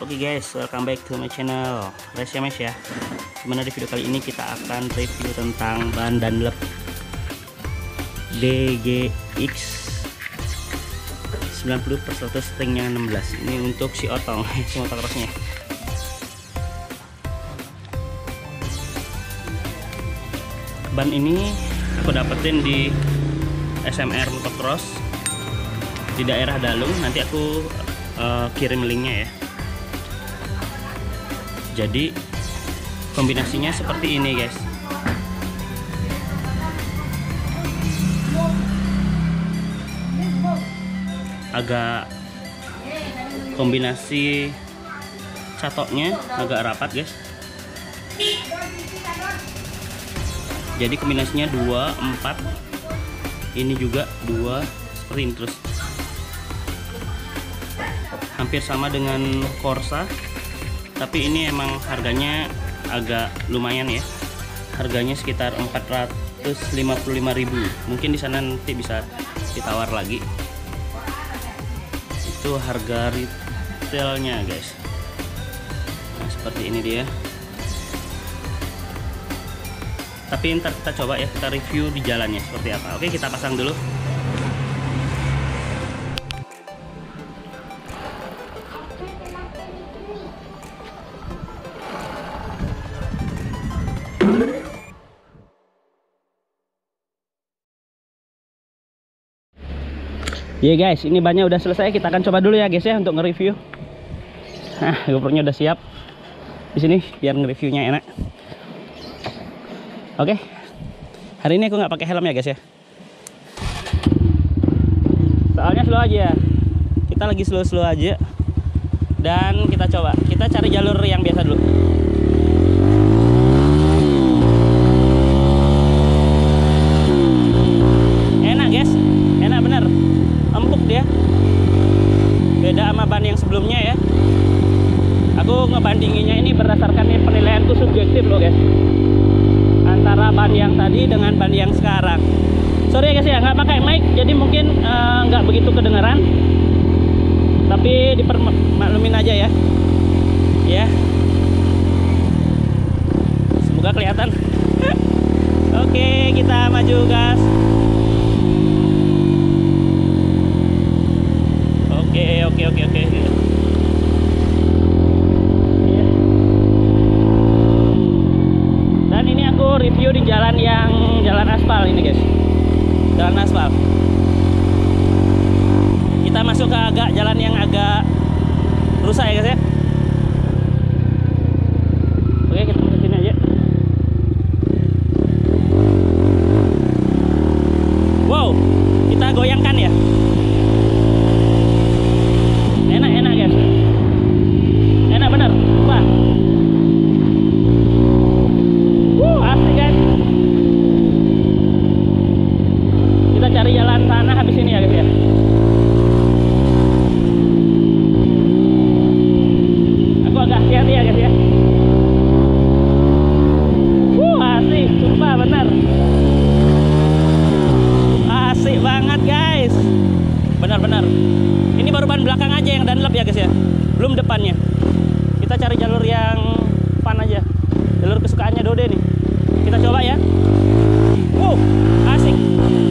Oke guys, welcome back to my channel Resyamesh ya. Dimana di video kali ini kita akan review tentang ban Dunlop DGX 90/100 ringnya 16. Ini untuk si otong, si motocrossnya. Ban ini aku dapetin di SMR Motocross di daerah Dalung. Nanti aku kirim linknya ya. Jadi kombinasinya seperti ini guys. Agak kombinasi catoknya agak rapat guys. Jadi kombinasinya 2, 4. Ini juga 2 seperti ini terus. Hampir sama dengan Corsa. Tapi ini emang harganya agak lumayan ya. Harganya sekitar 455.000. Mungkin di sana nanti bisa ditawar lagi. Itu harga retailnya guys. Nah, seperti ini dia. Tapi ntar kita coba ya, kita review di jalannya seperti apa. Oke, kita pasang dulu. Ya guys, ini bannya udah selesai. Kita akan coba dulu ya guys ya untuk nge-review. Nah, GoPro-nya udah siap di sini biar nge-reviewnya enak. Oke. Hari ini aku nggak pakai helm ya guys ya. Soalnya slow aja. Kita lagi slow-slow aja. Dan kita coba. Kita cari jalur yang biasa dulu. Enak guys. Enak bener. Empuk dia, beda sama ban yang sebelumnya ya. Aku ngebandinginnya ini berdasarkan penilaianku subjektif loh guys, antara ban yang tadi dengan ban yang sekarang. Sorry ya guys ya, nggak pakai mic jadi mungkin nggak begitu kedengeran, tapi dipermaklumin aja ya. Ya, semoga kelihatan. Oke, kita maju gas. Oke. Dan ini aku review di jalan aspal ini guys. Jalan aspal. Kita masuk ke jalan yang agak rusak ya guys ya. Oke, kita masuk sini aja. Wow, kita goyangkan ya. Enak guys, enak bener, wah, asik guys. Kita cari jalan tanah habis ini ya guys ya. Aku agak hati-hati ya guys ya. Asik, sumpah bener, asik banget guys, benar-benar. Ini baru ban belakang aja yang Dunlop ya guys ya, belum depannya. Kita cari jalur yang fun aja, jalur kesukaannya Dode nih. Kita coba ya. Asik.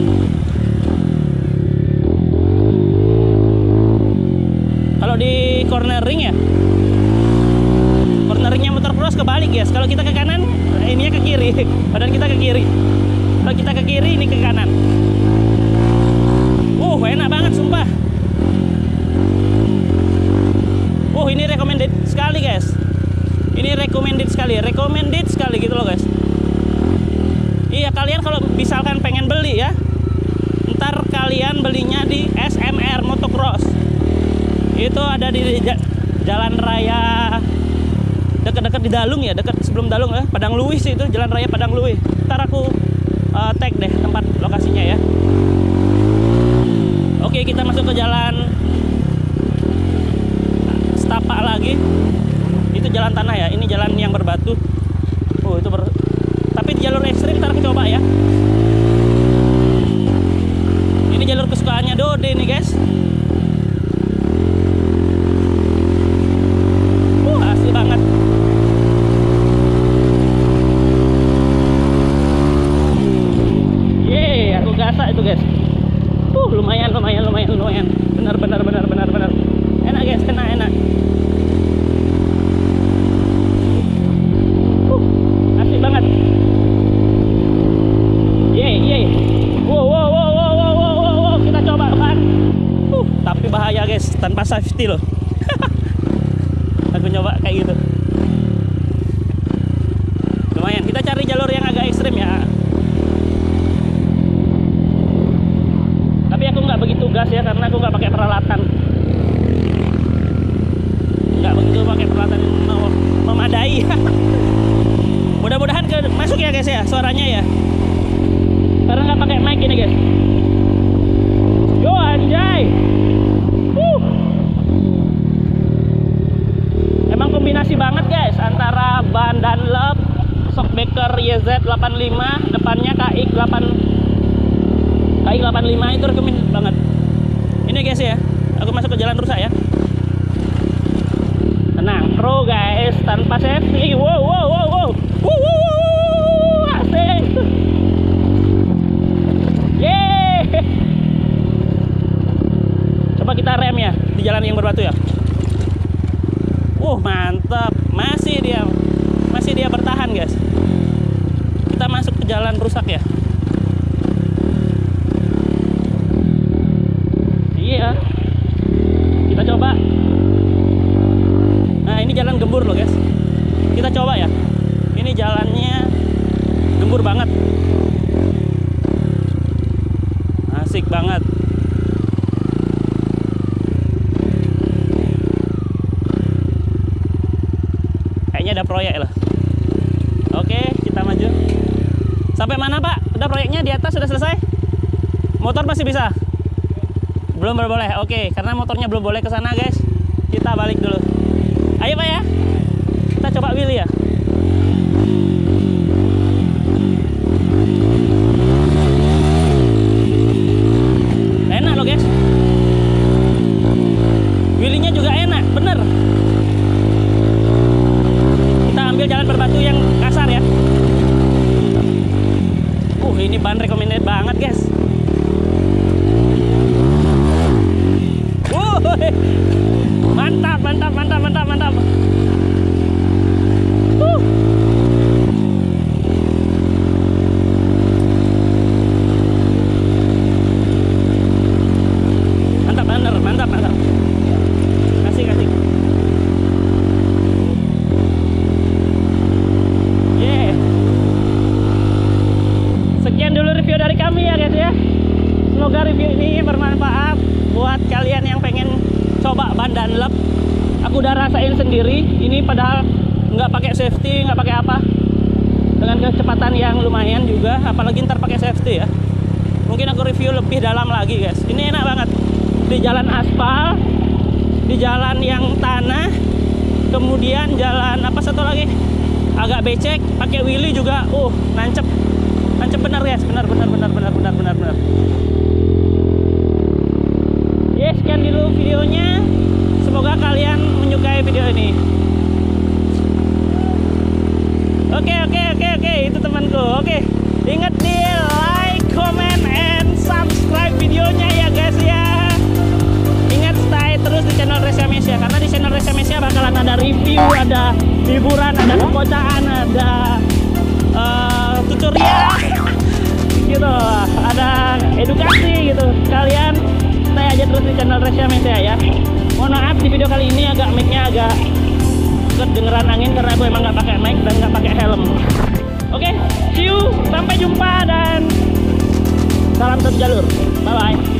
Kalau di cornering ya, corneringnya motocross kebalik guys. Kalau kita ke kanan, ininya ke kiri, badan kita ke kiri. Kalau kita ke kiri, ini ke kanan. Enak banget sumpah. Ini recommended sekali guys. Ini recommended sekali gitu loh guys. Iya, kalian kalau misalkan pengen beli ya, ntar kalian belinya di SMR Motocross. Itu ada di jalan raya dekat-dekat di Dalung ya, dekat sebelum Dalung ya, Padang Luwih sih itu, jalan raya Padang Luwih. Ntar aku tag deh tempat lokasinya ya. Oke, kita masuk ke jalan tapak lagi. Itu jalan tanah ya, ini jalan yang berbatu. Itu tapi di jalur ekstrim ntar aku coba ya. Ini jalur kesukaannya Dode nih guys. lumayan. Benar. Enak guys, enak. Asik banget. Yeay. Wow. Kita coba kan. Tapi bahaya guys, tanpa safety loh. Aku nyoba kayak gitu. Lumayan, kita cari jalur yang agak ekstrim ya. Tapi aku nggak begitu gas ya, karena aku nggak pakai peralatan. Nggak begitu pakai peralatan memadai. Mudah-mudahan masuk ya guys ya, suaranya ya. Karena nggak pakai mic ini guys. Yo anjay. Emang kombinasi banget guys antara ban Dunlop Shockbreaker YZ85, depannya KX85 itu rekomen banget. Ini guys ya, aku masuk ke jalan rusak ya. Tenang, pro guys, tanpa safety. Wow. Asik. Yeay. Coba kita rem ya di jalan yang berbatu ya. Mantap. Masih dia bertahan guys. Kita masuk ke jalan rusak ya. Iya. Kita coba. Nah, ini jalan gembur loh guys. Kita coba ya. Ini jalannya gembur banget. Asik banget. Kayaknya ada proyek lah. Oke, kita maju. Sampai mana Pak? Udah proyeknya di atas sudah selesai? Motor masih bisa? Belum boleh. Oke, karena motornya belum boleh ke sana guys. Kita balik dulu. Ayo Pak ya. Kita coba wheel ya. Enak loh guys. Wheelingnya juga enak, bener. Kita ambil jalan berbatu yang kasar ya. Ini ban recommended banget guys. Mantap. Mantap. Asik. Sekian dulu review dari kami ya guys ya. Semoga review ini bermanfaat buat kalian yang pengen coba ban Dunlop. Aku udah rasain sendiri. Ini padahal nggak pakai safety, nggak pakai apa. Dengan kecepatan yang lumayan juga. Apalagi ntar pakai safety ya. Mungkin aku review lebih dalam lagi guys. Ini enak banget. Di jalan aspal, di jalan yang tanah, kemudian jalan apa satu lagi agak becek, pakai wheelie juga. Nancep bener guys, bener. Sekian dulu videonya. Semoga kalian menyukai video ini. Oke, itu temanku. Oke, ingat di like, comment, and subscribe videonya ya guys ya. Ingat stay terus di channel Resya Mesia, karena di channel Resya Mesia bakalan ada review, ada hiburan, ada kekocaan, ada tutorial gitu, ada edukasi gitu. Kalian stay aja terus di channel Resya Mesia ya. Mohon maaf di video kali ini mic-nya agak kedengeran angin karena aku emang nggak pakai mic dan nggak pakai helm. Oke, see you, sampai jumpa dan salam satu jalur. Bye bye.